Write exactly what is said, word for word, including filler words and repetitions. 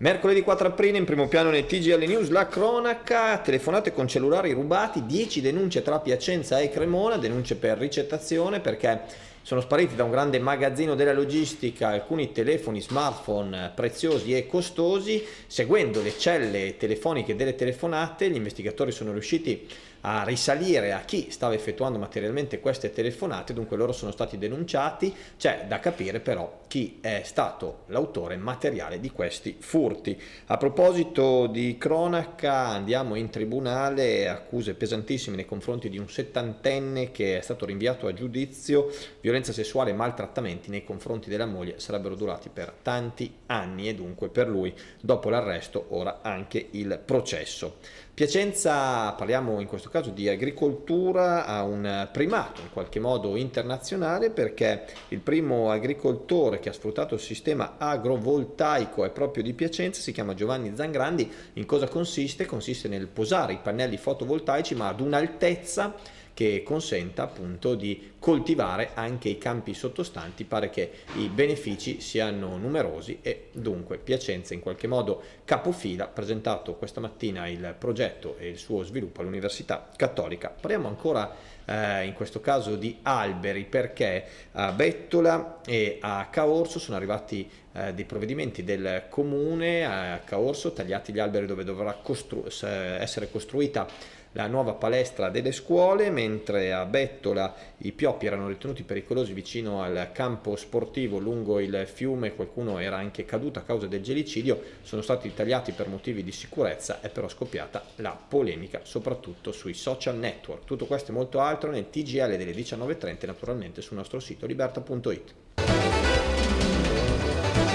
Mercoledì quattro aprile, in primo piano nel T G L News, la cronaca, telefonate con cellulari rubati, dieci denunce tra Piacenza e Cremona, denunce per ricettazione perché sono spariti da un grande magazzino della logistica alcuni telefoni smartphone preziosi e costosi. Seguendo le celle telefoniche delle telefonate, gli investigatori sono riusciti a risalire a chi stava effettuando materialmente queste telefonate, dunque loro sono stati denunciati. C'è da capire però chi è stato l'autore materiale di questi furti. A proposito di cronaca, andiamo in tribunale, accuse pesantissime nei confronti di un settantenne che è stato rinviato a giudizio. Violenza sessuale e maltrattamenti nei confronti della moglie sarebbero durati per tanti anni e dunque per lui, dopo l'arresto, ora anche il processo. Piacenza, parliamo in questo caso di agricoltura, ha un primato in qualche modo internazionale perché il primo agricoltore che ha sfruttato il sistema agrovoltaico è proprio di Piacenza, si chiama Giovanni Zangrandi. In cosa consiste? Consiste nel posare i pannelli fotovoltaici ma ad un'altezza che consenta appunto di coltivare anche i campi sottostanti. Pare che i benefici siano numerosi e dunque Piacenza in qualche modo capofila, ha presentato questa mattina il progetto e il suo sviluppo all'Università Cattolica. Parliamo ancora eh, in questo caso di alberi perché a Bettola e a Caorso sono arrivati eh, dei provvedimenti del comune. A Caorso tagliati gli alberi dove dovrà costru- essere costruita la nuova palestra delle scuole, mentre a Bettola i pioppi erano ritenuti pericolosi vicino al campo sportivo lungo il fiume, qualcuno era anche caduto a causa del gelicidio, sono stati tagliati per motivi di sicurezza, è però scoppiata la polemica soprattutto sui social network. Tutto questo e molto altro nel T G L delle diciannove e trenta e naturalmente sul nostro sito liberta punto it.